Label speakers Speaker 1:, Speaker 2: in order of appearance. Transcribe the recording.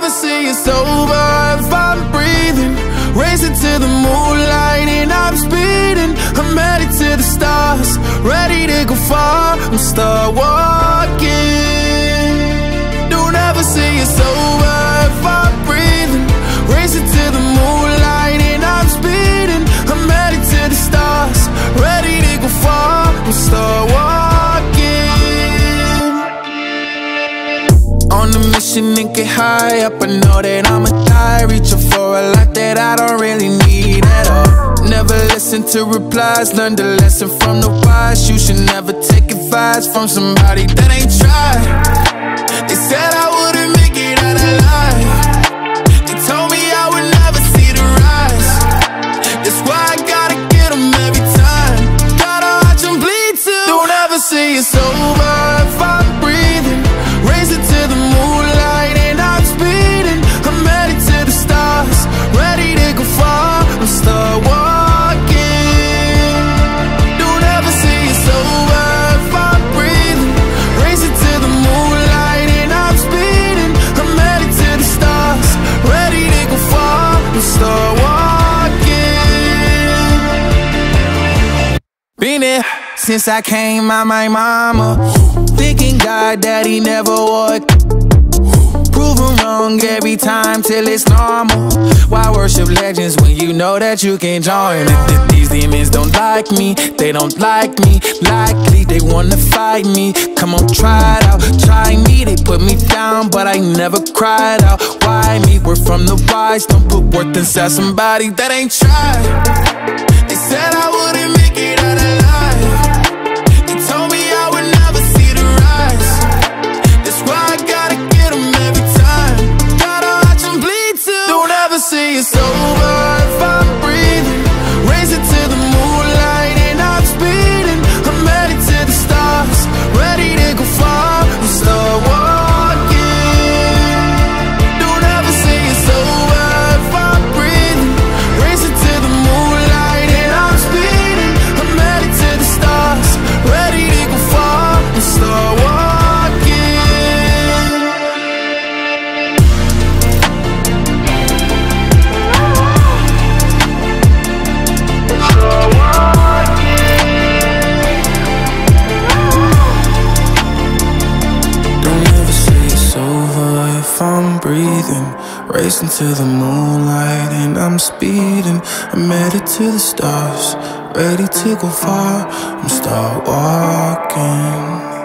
Speaker 1: never see it's over if I'm breathing. Racing to the moonlight and I'm speeding. I'm headed to the stars, ready to go far. I'm start walking. Don't ever see it's over if I'm breathing. Racing to the moonlight and I'm speeding. I'm headed to the stars, ready to go far. I'm start walking. On a mission and get high up, I know that I'ma die. Reaching for a life that I don't really need at all. Never listen to replies, learn the lesson from the wise. You should never take advice from somebody that ain't tried. They said I wouldn't make it out alive. They told me I would never see the rise. That's why I gotta get them every time. Gotta watch them bleed too. Don't ever see it's over if I'm breathing. Racing to the moonlight and I'm speeding. I'm headed to the stars, ready to go far. I'm start walking. Don't ever see it's over if I'm breathing. Racing to the moonlight and I'm speeding. I'm headed to the stars, ready to go far. I'm start walking. Been there since I came out my mama, thinking God that he never would. Proven wrong every time till it's normal. Why worship legends when you know that you can join? These demons don't like me, they don't like me. Likely they wanna fight me. Come on, try it out, try me. They put me down, but I never cried out. Why me? We're from the wise. Don't put worth inside somebody that ain't tried. They said I wouldn't make it out alive. They told me I would never see the rise. That's why I gotta get them every time. Gotta watch them bleed too. Don't ever see it's over if I'm breathing. Racing to the moonlight and I'm speeding. I'm headed to the stars, ready to go far. I'm start walking. Don't ever see it's over if I'm breathing. Racing to the moonlight and I'm speeding. I'm headed to the stars, ready to go far. I'm start walking. If I'm breathing, racing to the moonlight and I'm speeding. I'm headed to the stars, ready to go far. I'm start walking.